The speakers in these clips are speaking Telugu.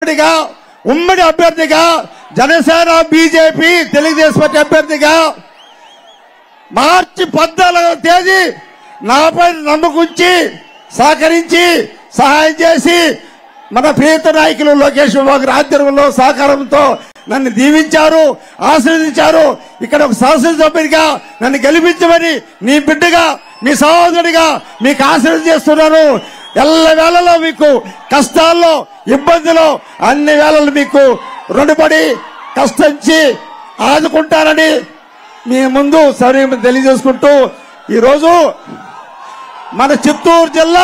ఉమ్మడి అభ్యర్థిగా జనసేన బీజేపీ తెలుగుదేశం పార్టీ అభ్యర్థిగా మార్చి 14వ తేదీ నాపై నమ్మకుంచి సహకరించి సహాయం చేసి మన ప్రియత నాయకులు లోకేష్ బాబు గారి ఆధ్వర్యంలో సహకారంతో నన్ను దీవించారు, ఆశీర్వదించారు. ఇక్కడ ఒక శాసనసభ్యుడిగా నన్ను గెలిపించమని నీ బిడ్డగా మీ సహోదరుడిగా మీకు ఆశీర్వదం చేస్తున్నాను. ఎల్ల వేళలో మీకు కష్టాల్లో ఇబ్బందులు అన్ని వేళలు మీకు రుణపడి కష్టించి ఆదుకుంటానని మీ ముందు సరే తెలియజేసుకుంటూ ఈరోజు మన చిత్తూరు జిల్లా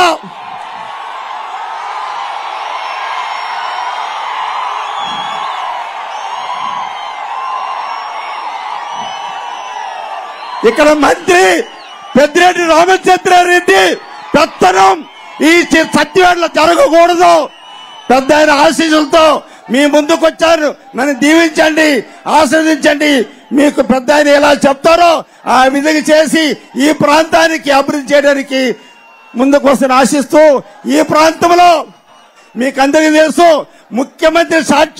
ఇక్కడ మంత్రి పెద్దిరెడ్డి రామచంద్రారెడ్డి పెత్తనం ఈ సత్యవేడలో జరగకూడదు. పెద్ద ఆయన ఆశీస్సులతో మీ ముందుకు వచ్చారు. నన్ను దీవించండి, ఆశీర్వదించండి. మీకు పెద్ద ఆయన ఎలా చెప్తారో ఆ విధంగా చేసి ఈ ప్రాంతానికి అభివృద్ధి చేయడానికి ముందుకు వస్తున్న ఆశిస్తూ ఈ ప్రాంతంలో మీకు అందరికీ తెలుసు ముఖ్యమంత్రి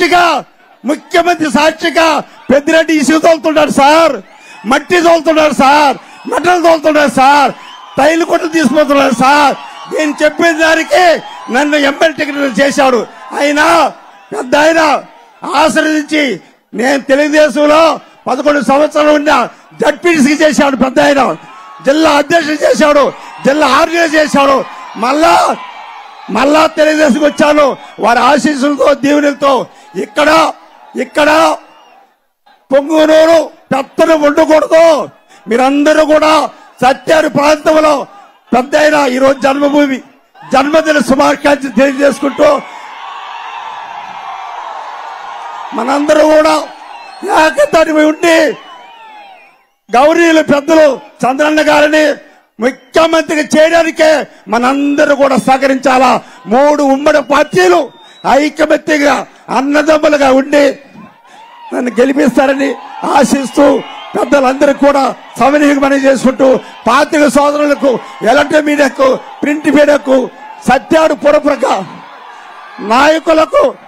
సాక్షిగా పెద్దిరెడ్డి ఇసుక తోలుతున్నాడు సార్, మట్టి తోలుతున్నాడు సార్, మెటల్ తోలుతున్నాడు సార్, టైల్ కొట్లు తీసుకుపోతున్నాడు సార్. నేను చెప్పిన దానికి నన్ను ఎమ్మెల్యే టికెట్ చేశాడు. అయినా పెద్ద ఆయన ఆశీర్వదించి నేను తెలుగుదేశంలో 11 సంవత్సరాలు ఉన్న జడ్పీటీసీకి చేశాడు. పెద్ద ఆయన జిల్లా అధ్యక్షుడు చేశాడు, జిల్లా ఆర్గనైజ్ చేశాడు. మళ్ళా తెలుగుదేశంకి వచ్చాను. వారి ఆశీస్సులతో దీవెనలతో ఇక్కడ పొంగునూరు పెత్తనం ఉండకూడదు. మీరందరూ కూడా సత్యారి ప్రాంతంలో పెద్ద అయిన ఈరోజు జన్మదిన శుభాకాంక్షలు తెలియజేసుకుంటూ మనందరూ కూడా ఏకతాటి ఉండి గౌరీలు పెద్దలు చంద్రన్న గారిని ముఖ్యమంత్రిగా చేయడానికే మనందరూ కూడా సహకరించాలా. 3 ఉమ్మడి పార్టీలు ఐకమత్యంగా అన్నదమ్ములుగా ఉండి నన్ను గెలిపిస్తారని ఆశిస్తూ పెద్దలందరికీ కూడా సమన్వయం చేసుకుంటూ పాత్రిక సోదరులకు, ఎలక్ట్రానిక్ మీడియాకు, ప్రింట్ మీడియాకు, సత్యాడు పురప్రక నాయకులకు